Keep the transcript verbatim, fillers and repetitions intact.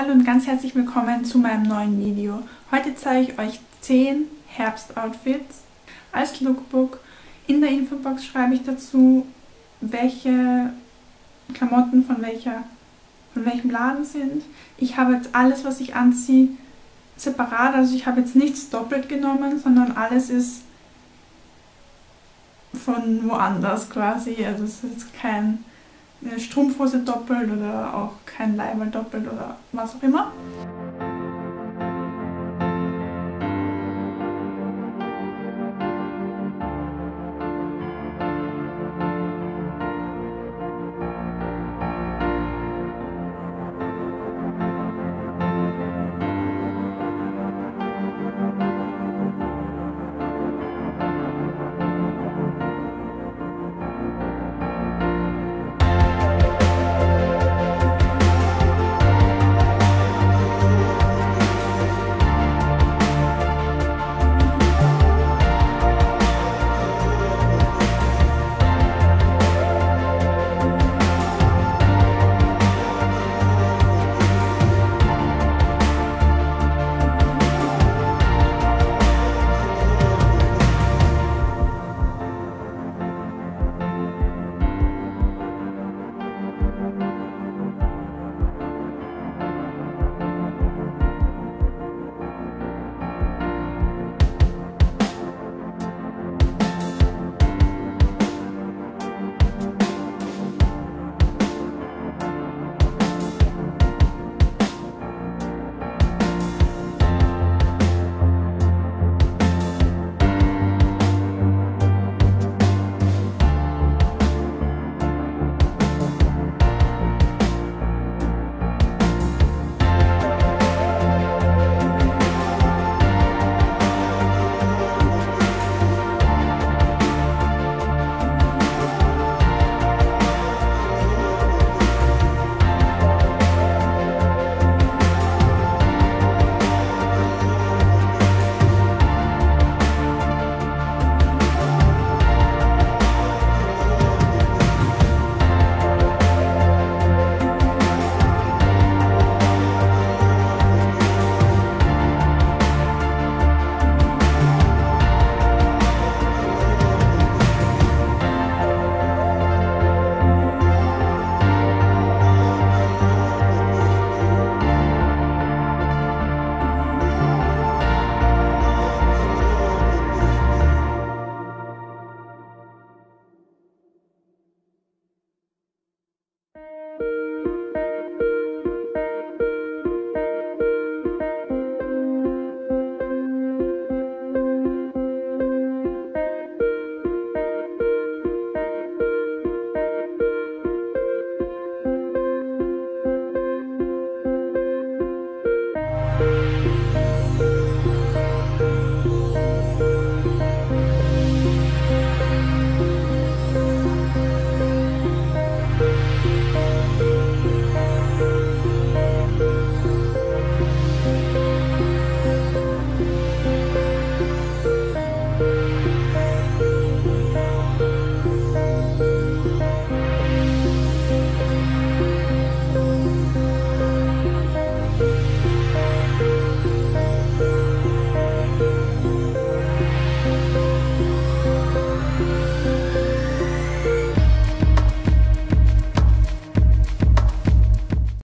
Hallo und ganz herzlich willkommen zu meinem neuen Video. Heute zeige ich euch zehn Herbstoutfits als Lookbook. In der Infobox schreibe ich dazu, welche Klamotten von, welcher, von welchem Laden sind. Ich habe jetzt alles, was ich anziehe, separat. Also ich habe jetzt nichts doppelt genommen, sondern alles ist von woanders quasi. Also es ist jetzt keine Strumpfhose doppelt oder auch kein Leiberl doppelt oder was auch immer.